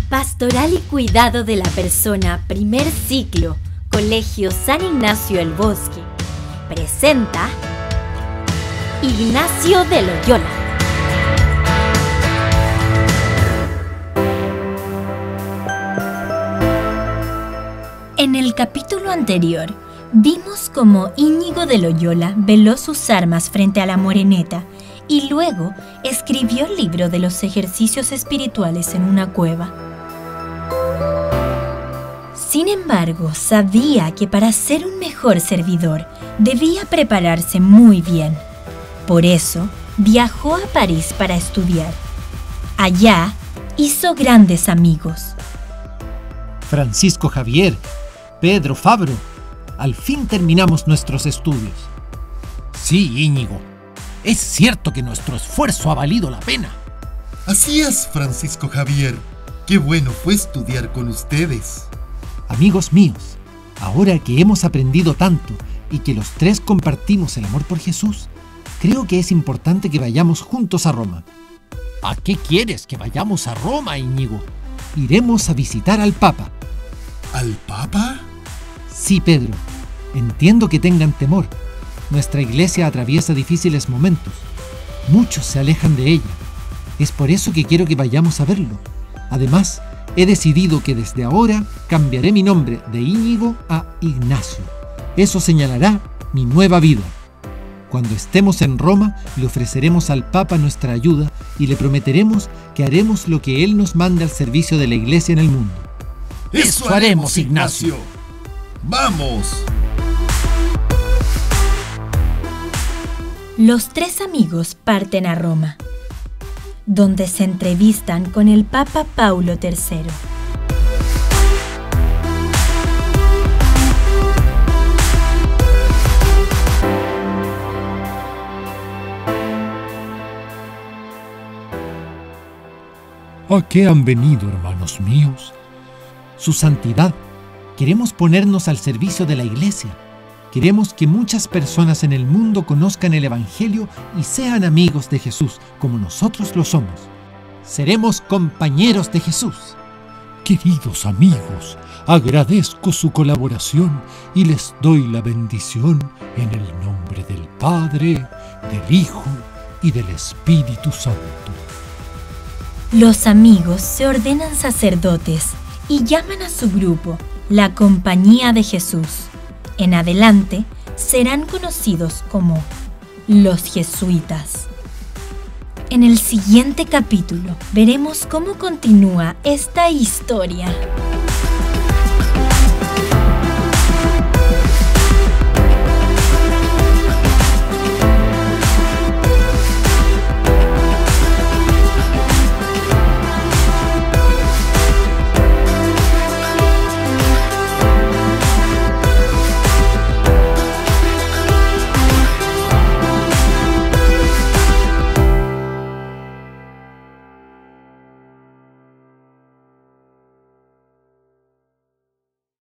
Pastoral y Cuidado de la Persona, primer ciclo, Colegio San Ignacio el Bosque, presenta Ignacio de Loyola. En el capítulo anterior, vimos cómo Íñigo de Loyola veló sus armas frente a la moreneta y luego escribió el libro de los ejercicios espirituales en una cueva. Sin embargo, sabía que para ser un mejor servidor debía prepararse muy bien. Por eso, viajó a París para estudiar. Allá, hizo grandes amigos. Francisco Javier, Pedro Fabro, al fin terminamos nuestros estudios. Sí, Íñigo, es cierto que nuestro esfuerzo ha valido la pena. Así es, Francisco Javier. Qué bueno fue estudiar con ustedes. Amigos míos, ahora que hemos aprendido tanto y que los tres compartimos el amor por Jesús, creo que es importante que vayamos juntos a Roma. ¿A qué quieres que vayamos a Roma, Íñigo? Iremos a visitar al Papa. ¿Al Papa? Sí, Pedro. Entiendo que tengan temor. Nuestra iglesia atraviesa difíciles momentos. Muchos se alejan de ella. Es por eso que quiero que vayamos a verlo. Además, he decidido que desde ahora cambiaré mi nombre de Íñigo a Ignacio. Eso señalará mi nueva vida. Cuando estemos en Roma, le ofreceremos al Papa nuestra ayuda y le prometeremos que haremos lo que Él nos mande al servicio de la iglesia en el mundo. ¡Eso haremos, Ignacio! ¡Vamos! Los tres amigos parten a Roma, donde se entrevistan con el Papa Paulo III. ¿A qué han venido, hermanos míos? Su santidad, queremos ponernos al servicio de la iglesia. Queremos que muchas personas en el mundo conozcan el Evangelio y sean amigos de Jesús, como nosotros lo somos. Seremos compañeros de Jesús. Queridos amigos, agradezco su colaboración y les doy la bendición en el nombre del Padre, del Hijo y del Espíritu Santo. Los amigos se ordenan sacerdotes y llaman a su grupo la Compañía de Jesús. En adelante serán conocidos como los jesuitas. En el siguiente capítulo veremos cómo continúa esta historia.